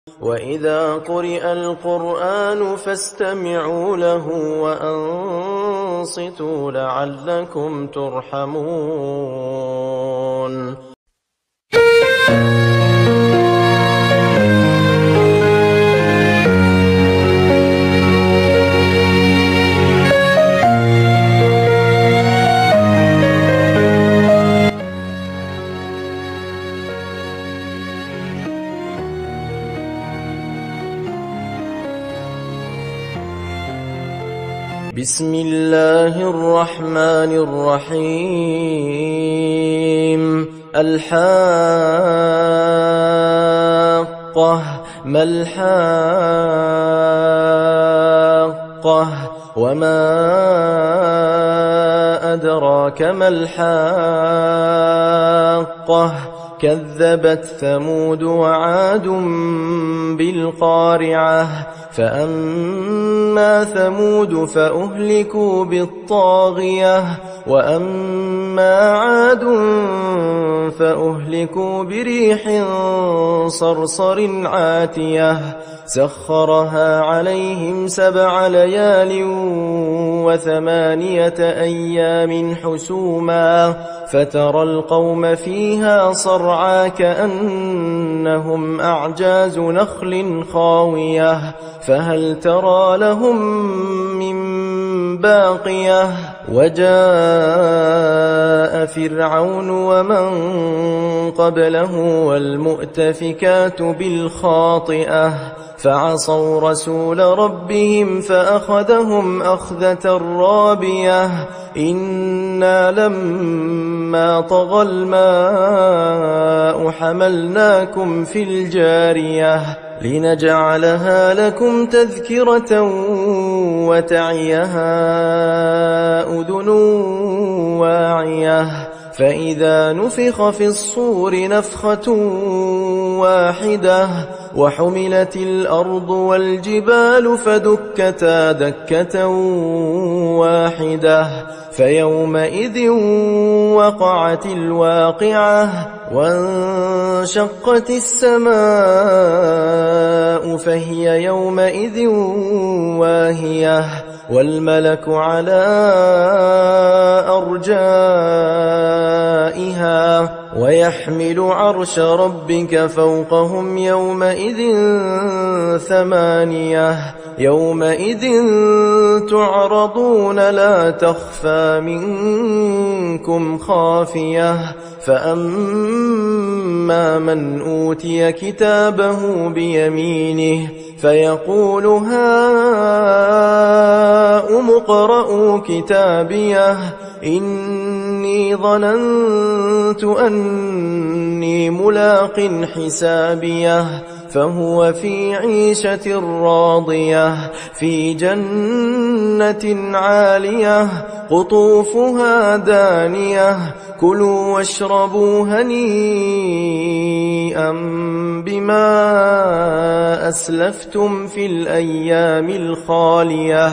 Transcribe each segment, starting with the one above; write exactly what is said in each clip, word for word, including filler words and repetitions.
وإذا قرئ القرآن فاستمعوا له وأنصتوا لعلكم ترحمون. بسم الله الرحمن الرحيم. الحاقة ما الحاقة وما أدراك ما الحاقة كذبت ثمود وعاد بالقارعة فأما ثمود فأهلكوا بالطاغية وأما عاد فأهلكوا بريح صرصر عاتية سخرها عليهم سبع ليال وثمانية أيام حسوما فترى القوم فيها صرعى كأنهم أعجاز نخل خاوية فهل ترى لهم من باقية وجاء فرعون ومن قبله والمؤتفكات بالخاطئة فعصوا رسول ربهم فأخذهم أخذة رابية إنا لما طغى الماء حملناكم في الجارية لنجعلها لكم تذكرة وتعيها أذن واعية فإذا نفخ في الصور نفخة واحدة وحملت الأرض والجبال فدكتا دكة واحدة فيومئذ وقعت الواقعة وانشقت السماء فهي يومئذ واهية والملك على أرجائها ويحمل عرش ربك فوقهم يومئذ ثمانية يومئذ تعرضون لا تخفى منكم خافية فأما من أوتي كتابه بيمينه فيقول هاؤم اقرءوا كتابيه إني ظننت أني ملاق حسابيه فهو في عيشة راضية في جنة عالية قطوفها دانية كلوا واشربوا هنيئا بما أسلفتم في الأيام الخالية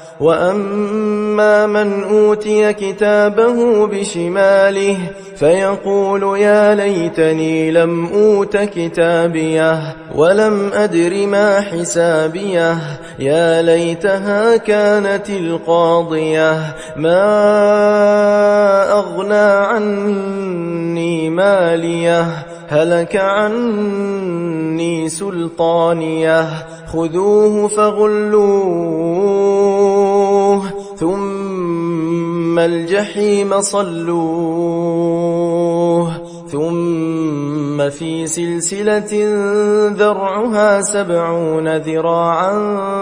وأما من أوتي كتابه بشماله فيقول يا ليتني لم أوت كتابيه ولم أدر ما حسابيه يا ليتها كانت القاضية ما أغنى عني ماليه هلك عني سلطانيه خذوه فغلوه ثم الجحيم صلوه ثم في سلسلة ذرعها سبعون ذراعا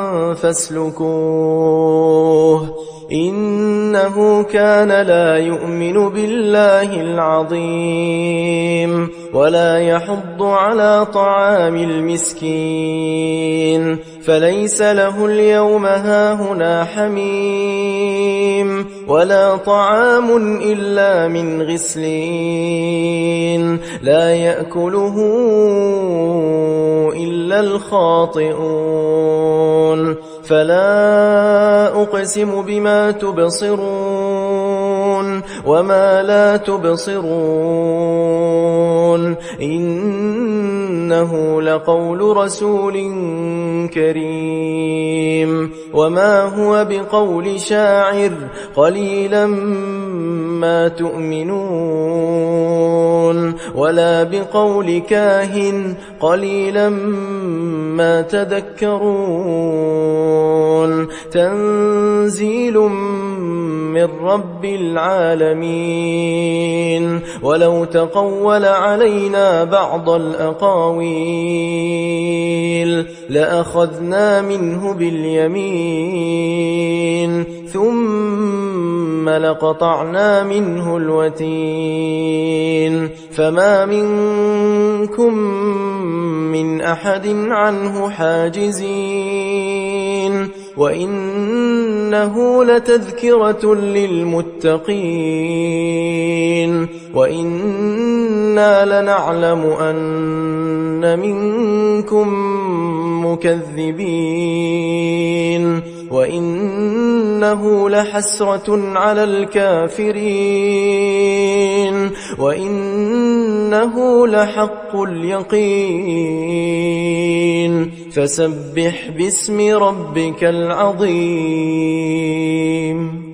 فاسلكوه إنه كان لا يؤمن بالله العظيم ولا يحض على طعام المسكين فليس له اليوم هاهنا حميم ولا طعام إلا من غسلين لا يأكله إلا الخاطئون فلا أقسم بما تبصرون وما لا تبصرون إن إنه لقول رسول كريم وما هو بقول شاعر قليلا ما تؤمنون ولا بقول كاهن قليلا ما تذكرون تنزيل من رب العالمين ولو تقول علينا بعض الأقاويل لأخذنا منه باليمين ثم لقطعنا منه الوتين فما منكم من أحد عنه حاجزين وإنه لتذكرة للمتقين وإنا لنعلم أن منكم مكذبين وإنه لحسرة على الكافرين وإنه لحق اليقين فسبح باسم ربك العظيم.